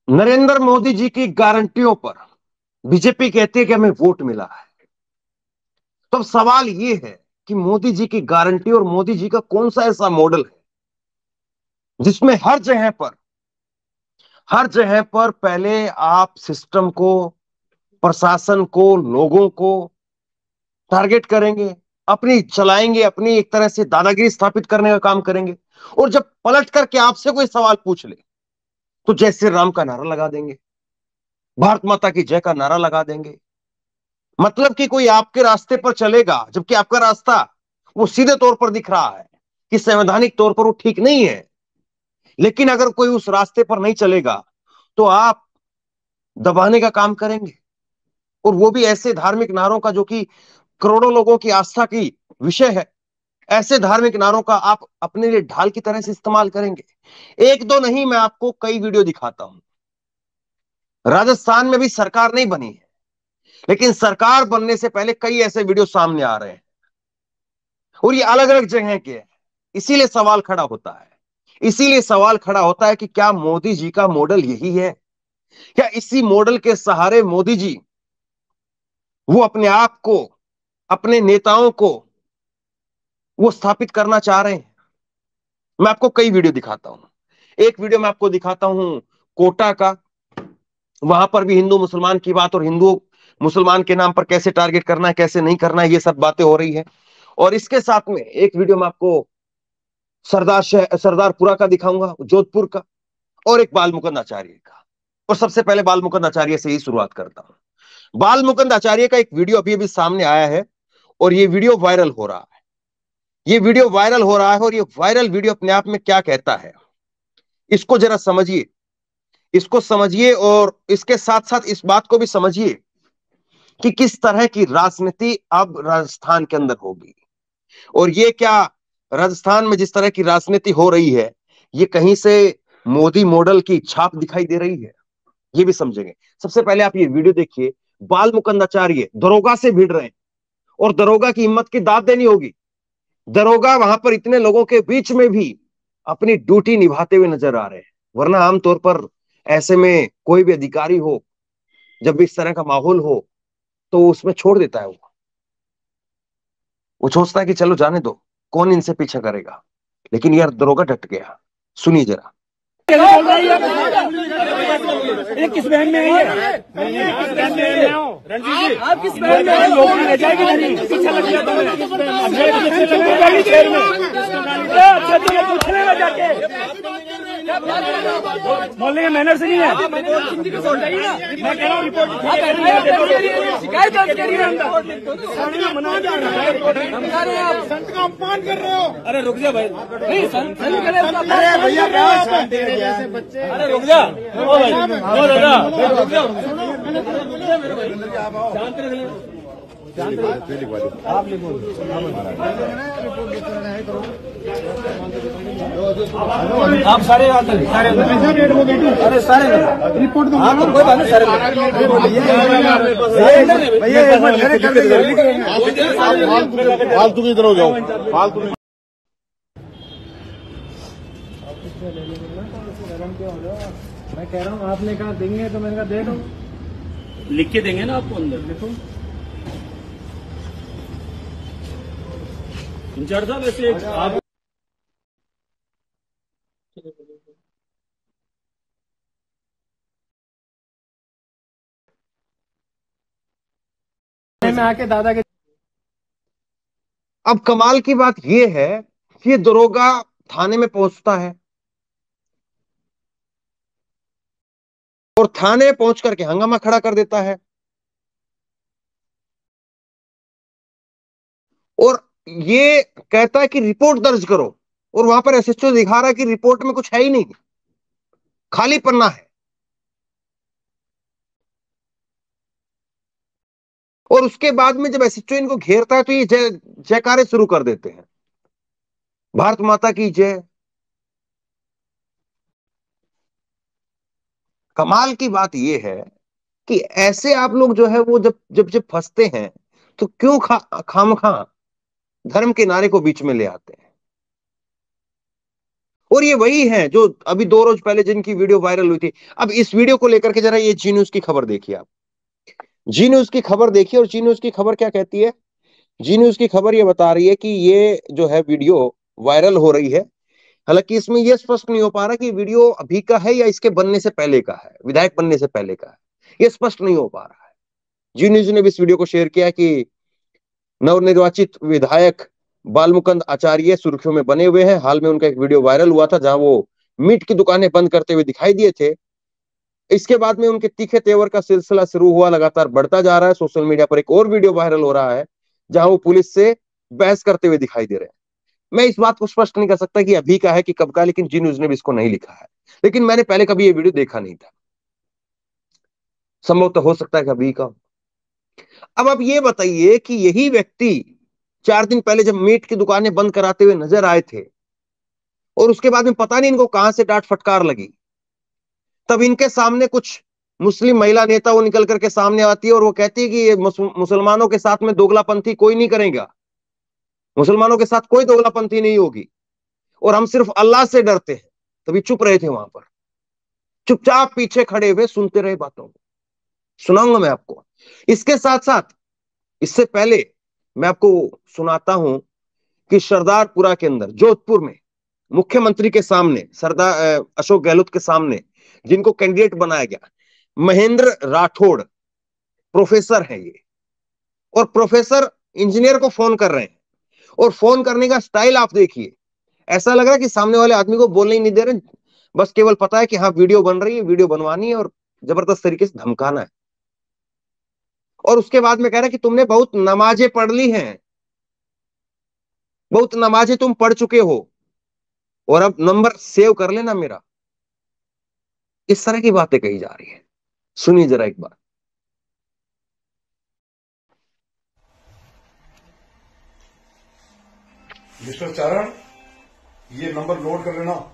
नरेंद्र मोदी जी की गारंटियों पर बीजेपी कहती है कि हमें वोट मिला है। तो अब सवाल यह है कि मोदी जी की गारंटी और मोदी जी का कौन सा ऐसा मॉडल है जिसमें हर जगह पर पहले आप सिस्टम को, प्रशासन को, लोगों को टारगेट करेंगे, अपनी चलाएंगे, अपनी एक तरह से दादागिरी स्थापित करने का काम करेंगे, और जब पलट करके आपसे कोई सवाल पूछ ले तो जय श्री राम का नारा लगा देंगे, भारत माता की जय का नारा लगा देंगे। मतलब कि कोई आपके रास्ते पर चलेगा जबकि आपका रास्ता वो सीधे तौर पर दिख रहा है कि संवैधानिक तौर पर वो ठीक नहीं है, लेकिन अगर कोई उस रास्ते पर नहीं चलेगा तो आप दबाने का काम करेंगे। और वो भी ऐसे धार्मिक नारों का जो कि करोड़ों लोगों की आस्था की विषय है, ऐसे धार्मिक नारों का आप अपने लिए ढाल की तरह से इस्तेमाल करेंगे। एक दो नहीं, मैं आपको कई वीडियो दिखाता हूं। राजस्थान में भी सरकार नहीं बनी है, लेकिन सरकार बनने से पहले कई ऐसे वीडियो सामने आ रहे हैं और ये अलग अलग जगह के हैं। इसीलिए सवाल खड़ा होता है कि क्या मोदी जी का मॉडल यही है? क्या इसी मॉडल के सहारे मोदी जी वो अपने आप को, अपने नेताओं को वो स्थापित करना चाह रहे हैं? मैं आपको कई वीडियो दिखाता हूं। एक वीडियो मैं आपको दिखाता हूं कोटा का। वहां पर भी हिंदू मुसलमान की बात और हिंदू मुसलमान के नाम पर कैसे टारगेट करना है, कैसे नहीं करना है, ये सब बातें हो रही है। और इसके साथ में एक वीडियो मैं आपको सरदारपुरा का दिखाऊंगा, जोधपुर का, और एक बाल मुकुंद आचार्य का। और सबसे पहले बाल मुकुंद आचार्य से ही शुरुआत करता हूं। बाल मुकुंद आचार्य का एक वीडियो अभी अभी सामने आया है और ये वीडियो वायरल हो रहा है। और ये वायरल वीडियो अपने आप में क्या कहता है, इसको जरा समझिए। इसको समझिए और इसके साथ साथ इस बात को भी समझिए कि किस तरह की राजनीति अब राजस्थान के अंदर होगी। और ये क्या राजस्थान में जिस तरह की राजनीति हो रही है, ये कहीं से मोदी मॉडल की छाप दिखाई दे रही है, ये भी समझेंगे। सबसे पहले आप ये वीडियो देखिए। बाल मुकुंद आचार्य दरोगा से भिड़ रहे हैं और दरोगा की हिम्मत की दाद देनी होगी। दरोगा वहां पर इतने लोगों के बीच में भी अपनी ड्यूटी निभाते हुए नजर आ रहे हैं। वरना आमतौर पर ऐसे में कोई भी अधिकारी हो, जब भी इस तरह का माहौल हो तो उसमें छोड़ देता है। वो सोचता है कि चलो जाने दो, कौन इनसे पीछा करेगा। लेकिन यार दरोगा डट गया। सुनिए जरा। ये किस बहन में है? किस बहन में हो? रणजीत जी, आप किस बहन में हो? लोग ले जाएगी नहीं, पीछे लग गया शहर में। अच्छा तो ये पूछने में जाके बोलने का मैनर से नहीं है। मैं कह रहा हूँ रिपोर्ट शिकायत दर्ज करिए। संत का अपमान कर रहे हो। अरे रुक जा भाई, नहीं संत अरे भैया अरे रुक जा, आप लिखो। आप सारे अरे सारे रिपोर्ट तो कोई बात नहीं। सारे फालतू की तरह हो जाओ, फालतू। मैं कह रहा हूँ आपने कहा देंगे तो मैंने कहा दे दो, लिख के देंगे ना आपको। अंदर देखो इंचार्ज साहब, ऐसे आप में आके दादा के। अब कमाल की बात यह है कि ये दरोगा थाने में पहुंचता है और थाने पहुंच करके हंगामा खड़ा कर देता है। और ये कहता है कि रिपोर्ट दर्ज करो, और वहां पर एसएचओ दिखा रहा है कि रिपोर्ट में कुछ है ही नहीं, खाली पन्ना है। और उसके बाद में जब एसएचओ इनको घेरता है तो ये जयकारे शुरू कर देते हैं, भारत माता की जय। कमाल की बात यह है कि ऐसे आप लोग जो है वो जब जब जब फंसते हैं तो क्यों खामखा धर्म के नारे को बीच में ले आते हैं। और ये वही है जो अभी 2 रोज पहले जिनकी वीडियो वायरल हुई थी। अब इस वीडियो को लेकर के जरा ये जी न्यूज की खबर देखिए आप। जी न्यूज की खबर देखिए, और जी न्यूज की खबर क्या कहती है। जी न्यूज की खबर ये बता रही है कि ये जो है वीडियो वायरल हो रही है। हालांकि इसमें यह स्पष्ट नहीं हो पा रहा कि वीडियो अभी का है या इसके बनने से पहले का है, विधायक बनने से पहले का है, यह स्पष्ट नहीं हो पा रहा है। जी न्यूज ने भी इस वीडियो को शेयर किया कि नवनिर्वाचित विधायक बालमुकुंद आचार्य सुर्खियों में बने हुए हैं। हाल में उनका एक वीडियो वायरल हुआ था जहां वो मीट की दुकानें बंद करते हुए दिखाई दिए थे। इसके बाद में उनके तीखे तेवर का सिलसिला शुरू हुआ, लगातार बढ़ता जा रहा है। सोशल मीडिया पर एक और वीडियो वायरल हो रहा है जहां वो पुलिस से बहस करते हुए दिखाई दे रहे हैं। मैं इस बात को स्पष्ट नहीं कर सकता कि अभी का है कि कब का, लेकिन जी न्यूज ने भी इसको नहीं लिखा है। लेकिन मैंने पहले कभी ये वीडियो देखा नहीं था, संभव तो हो सकता है कि अभी का। अब आप ये बताइए कि यही व्यक्ति 4 दिन पहले जब मीट की दुकानें बंद कराते हुए नजर आए थे और उसके बाद में पता नहीं इनको कहां से डांट फटकार लगी, तब इनके सामने कुछ मुस्लिम महिला नेता वो निकल करके सामने आती है और वो कहती है कि ये मुसलमानों के साथ में दोगलापंथी कोई नहीं करेगा, मुसलमानों के साथ कोई दोगलापंथी नहीं होगी, और हम सिर्फ अल्लाह से डरते हैं। तभी चुप रहे थे वहां पर, चुपचाप पीछे खड़े हुए सुनते रहे बातों को। सुनाऊंगा मैं आपको। इसके साथ साथ इससे पहले मैं आपको सुनाता हूं कि सरदारपुरा के अंदर जोधपुर में मुख्यमंत्री के सामने, सरदार अशोक गहलोत के सामने जिनको कैंडिडेट बनाया गया, महेंद्र राठौड़ प्रोफेसर है ये, और प्रोफेसर इंजीनियर को फोन कर रहे हैं, और फोन करने का स्टाइल आप देखिए। ऐसा लग रहा है कि सामने वाले आदमी को बोलने ही नहीं दे रहे, बस केवल पता है कि हाँ वीडियो बन रही है, वीडियो बनवानी है और जबरदस्त तरीके से धमकाना है। और उसके बाद में कह रहा है कि तुमने बहुत नमाजें पढ़ ली हैं, बहुत नमाजें तुम पढ़ चुके हो, और अब नंबर सेव कर लेना मेरा। इस तरह की बातें कही जा रही है। सुनिए जरा एक बार। मिस्टर चारण, ये नंबर नोट कर लेना।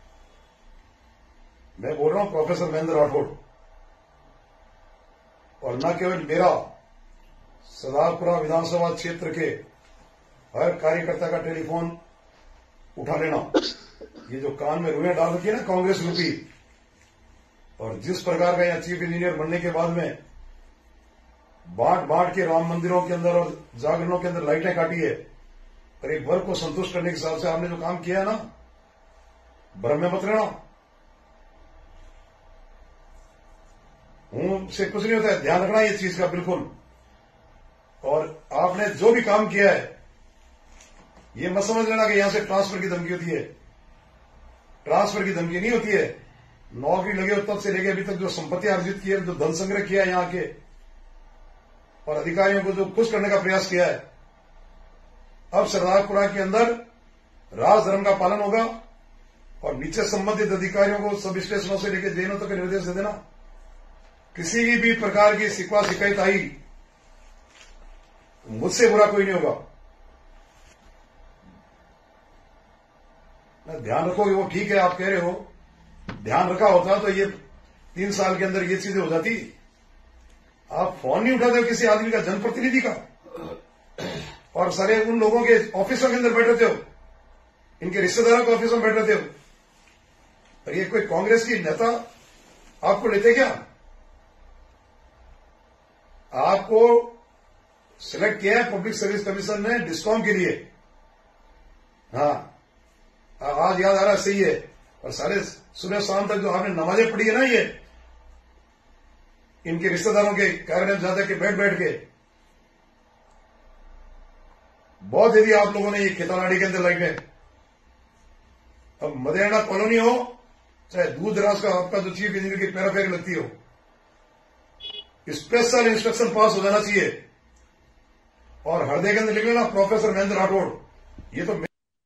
मैं बोल रहा हूं प्रोफेसर महेंद्र राठौड़, और न केवल मेरा, सरदारपुरा विधानसभा क्षेत्र के हर कार्यकर्ता का टेलीफोन उठा लेना। ये जो कान में रुएं डाल रखी है ना कांग्रेस रूपी, और जिस प्रकार का यहाँ चीफ इंजीनियर बनने के बाद में बांट बांट के राम मंदिरों के अंदर और जागरणों के अंदर लाइटें काटी है, और एक वर्ग को संतुष्ट करने के हिसाब से आपने जो काम किया है ना, भ्रम में मत रहना। हूं से कुछ नहीं होता है, ध्यान रखना ये चीज का बिल्कुल। और आपने जो भी काम किया है, ये मत समझ लेना कि यहां से ट्रांसफर की धमकी होती है। ट्रांसफर की धमकी नहीं होती है। नौकरी लगे हो तब से लेके अभी तक जो संपत्ति अर्जित की है, जो धन संग्रह किया है यहां के, और अधिकारियों को जो खुश करने का प्रयास किया है, अब सरदारपुरा के अंदर राजधर्म का पालन होगा, और नीचे संबंधित अधिकारियों को सब स्टेशनों से लेकर जेलों तक निर्देश दे देना। किसी भी प्रकार की शिकवा शिकायत आई, मुझसे बुरा कोई नहीं होगा। ध्यान रखो, वो ठीक है आप कह रहे हो, ध्यान रखा होता तो ये 3 साल के अंदर ये चीजें हो जाती। आप फोन नहीं उठाते हो किसी आदमी का, जनप्रतिनिधि का, और सारे उन लोगों के ऑफिसों के अंदर बैठ रहते हो, इनके रिश्तेदारों के ऑफिसों में बैठ रहते हो। और ये कोई कांग्रेस की नेता आपको लेते क्या? आपको सिलेक्ट किया है पब्लिक सर्विस कमीशन ने डिस्कॉम के लिए। हाँ, आज याद आ रहा, सही है। और सारे सुबह शाम तक जो आपने नमाजें पढ़ी है ना, ये इनके रिश्तेदारों के कार्यालय में जाकर के बैठ के बहुत यदि आप लोगों ने ये खेतानाड़ी के अंदर लाइटें, अब मदेना कॉलोनी हो चाहे दूर दराज का आपका जो चीफ इंजीनियर की पैराफेरी लगती हो, स्पेशल इंस्ट्रक्शन पास हो जाना चाहिए। और हृदय के अंदर लिख लेना प्रोफेसर महेंद्र राठौड़। ये तो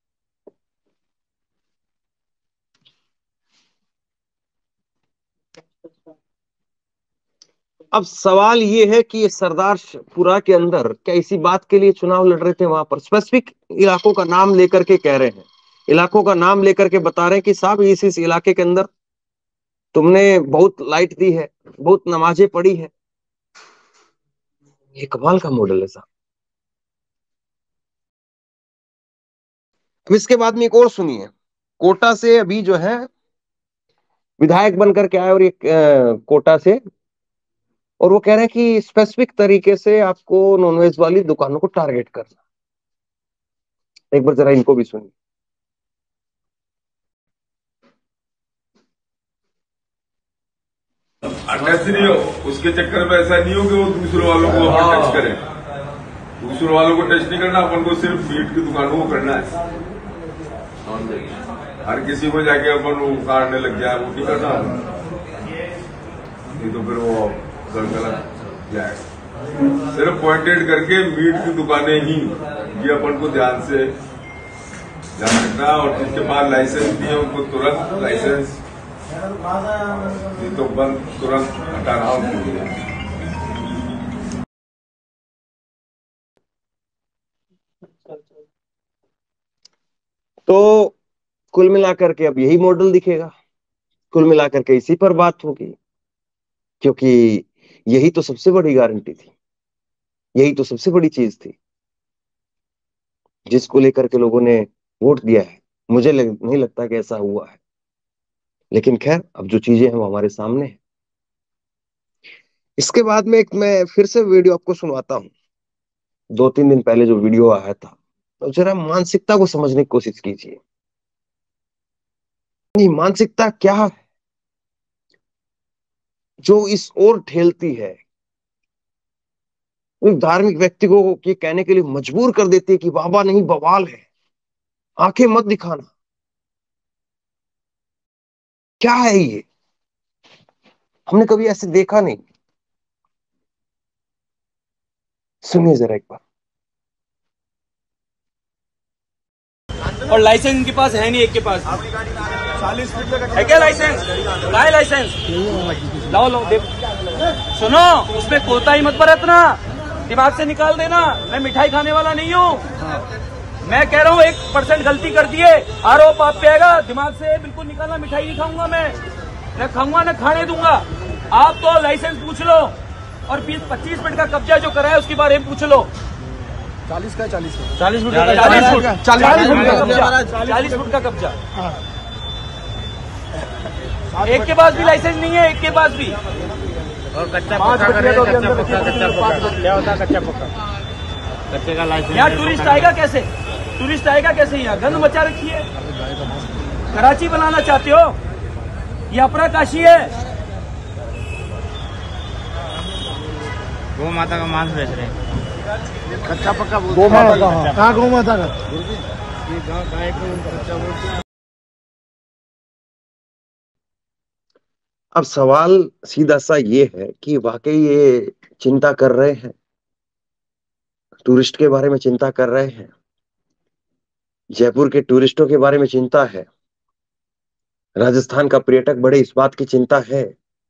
अब सवाल ये है कि ये सरदारपुरा के अंदर क्या इसी बात के लिए चुनाव लड़ रहे थे? वहां पर स्पेसिफिक इलाकों का नाम लेकर के कह रहे हैं, इलाकों का नाम लेकर के बता रहे हैं कि साहब इस इलाके के अंदर तुमने बहुत लाइट दी है, बहुत नमाजें पढ़ी है। ये कमाल का मॉडल है साहब। अब इसके बाद में एक और सुनिए, कोटा से अभी जो है विधायक बनकर के आए, और एक कोटा से, और वो कह रहे हैं कि स्पेसिफिक तरीके से आपको नॉनवेज वाली दुकानों को टारगेट करना। एक बार जरा इनको भी सुनिए। टेस्ट नहीं हो, उसके चक्कर में ऐसा नहीं हो कि वो दूसरे वालों को अपन टच करें। दूसरे वालों को टच नहीं करना, अपन को सिर्फ मीट की दुकानों को करना है। हर किसी को जाके अपन वो काटने लग जाए, वो नहीं करना, नहीं तो फिर वो गलत जाएगा। सिर्फ पॉइंटेड करके मीट की दुकानें ही, ये अपन को ध्यान रखना। और जिसके पास लाइसेंस दिए उनको तुरंत लाइसेंस, तो बंद तुरंत हटाना होगा। तो कुल मिलाकर के अब यही मॉडल दिखेगा, कुल मिलाकर के इसी पर बात होगी, क्योंकि यही तो सबसे बड़ी गारंटी थी, यही तो सबसे बड़ी चीज थी जिसको लेकर के लोगों ने वोट दिया है। मुझे नहीं लगता कि ऐसा हुआ है, लेकिन खैर अब जो चीजें हैं वो हमारे सामने है। इसके बाद में एक मैं फिर से वीडियो आपको सुनवाता हूं, 2-3 दिन पहले जो वीडियो आया था, तो जरा मानसिकता को समझने की कोशिश कीजिए। नहीं, मानसिकता क्या है जो इस ओर ठेलती है, एक धार्मिक व्यक्ति को ये कहने के लिए मजबूर कर देती है कि बाबा नहीं, बवाल है, आंखें मत दिखाना। क्या है ये? हमने कभी ऐसे देखा नहीं। सुनिए जरा एक बार। और लाइसेंस इनके पास है नहीं, एक के पास 40 फीट है क्या लाइसेंस? क्या है लाइसेंस? लाओ लो दे। सुनो, उसमें कोताही मत बरतना, दिमाग से निकाल देना। मैं मिठाई खाने वाला नहीं हूँ। मैं कह रहा हूँ 1% गलती कर दिए, आरोप आप पे आएगा। दिमाग से बिल्कुल निकालना। मिठाई नहीं खाऊंगा मैं, न खाऊंगा न खाने दूंगा। आप तो लाइसेंस पूछ लो, और 25 फीट का कब्जा जो कराया उसके बारे में पूछ लो। 40 का 40 फुट 40 फुट का कब्जा, 40 फुट का कब्जा। एक के पास भी लाइसेंस नहीं है, एक के पास भी। और कच्चा पक्का करें, कच्चा पक्का क्या होता है? कच्चा पक्का, कच्चे का लाइसेंस। यहाँ टूरिस्ट आएगा कैसे? टूरिस्ट आएगा कैसे? यहाँ गंद मचा रखी है। कराची बनाना चाहते हो? ये अपना काशी है। गौ माता का मांस बेच रहे हैं। कच्चा पक्का गौ माता का, कहाँ गौ माता का? अब सवाल सीधा सा ये है कि वाकई ये चिंता कर रहे हैं, टूरिस्ट के बारे में चिंता कर रहे हैं, जयपुर के टूरिस्टों के बारे में चिंता है, राजस्थान का पर्यटक बढ़े इस बात की चिंता है,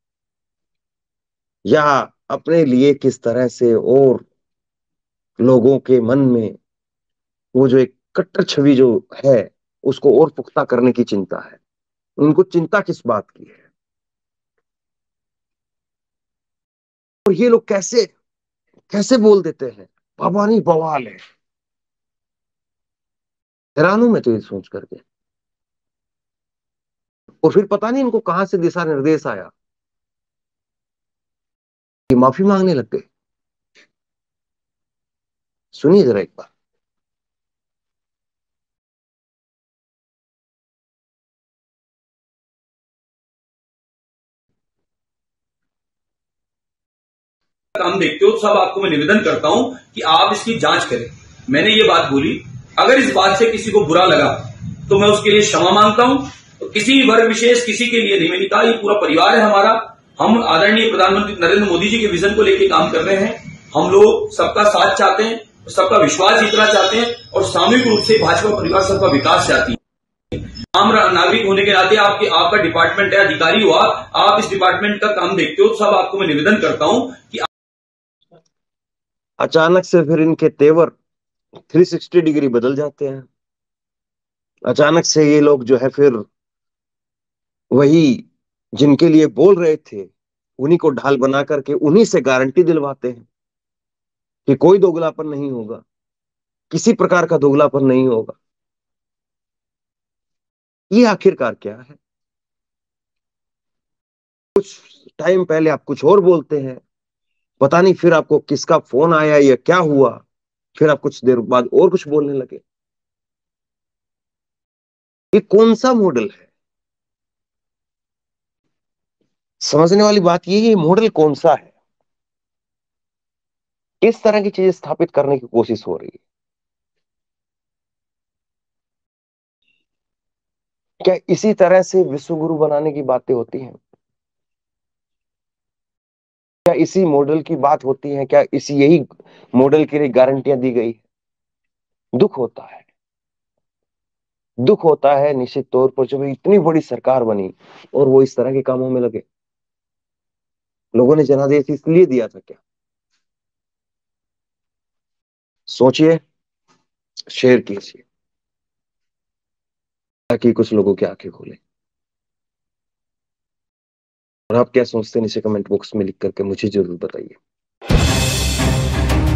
या अपने लिए किस तरह से और लोगों के मन में वो जो एक कट्टर छवि जो है उसको और पुख्ता करने की चिंता है? उनको चिंता किस बात की है? और ये लोग कैसे कैसे बोल देते हैं बाबा नहीं, बवाल है। हैरान हूं मैं तो ये सोच करके। और फिर पता नहीं इनको कहां से दिशा निर्देश आया कि माफी मांगने लग गए। सुनिए जरा एक बार। काम देखते हो, सब आपको मैं निवेदन करता हूं कि आप इसकी जांच करें। मैंने ये बात बोली, अगर इस बात से किसी को बुरा लगा तो मैं उसके लिए क्षमा मांगता हूं। तो किसी वर्ग विशेष, किसी के लिए नहीं। मैंने कहा ये पूरा परिवार है हमारा। हम आदरणीय प्रधानमंत्री नरेंद्र मोदी जी के विजन को लेकर काम कर रहे हैं। हम लोग सबका साथ चाहते हैं, सबका विश्वास जीतना चाहते हैं, और सामूहिक रूप से भाजपा परिवार सबका विकास चाहती है। आम नागरिक होने के नाते आपका डिपार्टमेंट है, अधिकारी हुआ, आप इस डिपार्टमेंट का काम देखते हो, सब आपको मैं निवेदन करता हूं कि अचानक से फिर इनके तेवर 360 डिग्री बदल जाते हैं। अचानक से ये लोग जो है फिर वही जिनके लिए बोल रहे थे उन्हीं को ढाल बना करके उन्हीं से गारंटी दिलवाते हैं कि कोई दोगलापन नहीं होगा, किसी प्रकार का दोगलापन नहीं होगा। ये आखिरकार क्या है? कुछ टाइम पहले आप कुछ और बोलते हैं, पता नहीं फिर आपको किसका फोन आया या क्या हुआ, फिर आप कुछ देर बाद और कुछ बोलने लगे। ये कौन सा मॉडल है? समझने वाली बात ये मॉडल कौन सा है? किस तरह की चीजें स्थापित करने की कोशिश हो रही है? क्या इसी तरह से विश्व गुरु बनाने की बातें होती हैं? क्या इसी मॉडल की बात होती है? क्या इसी यही मॉडल के लिए गारंटियां दी गई? दुख होता है, दुख होता है निश्चित तौर पर, जब इतनी बड़ी सरकार बनी और वो इस तरह के कामों में लगे। लोगों ने जनादेश इसलिए दिया था क्या? सोचिए, शेयर कीजिए ताकि कुछ लोगों की आंखें खोले। और आप क्या सोचते हैं नीचे कमेंट बॉक्स में लिख करके मुझे जरूर बताइए।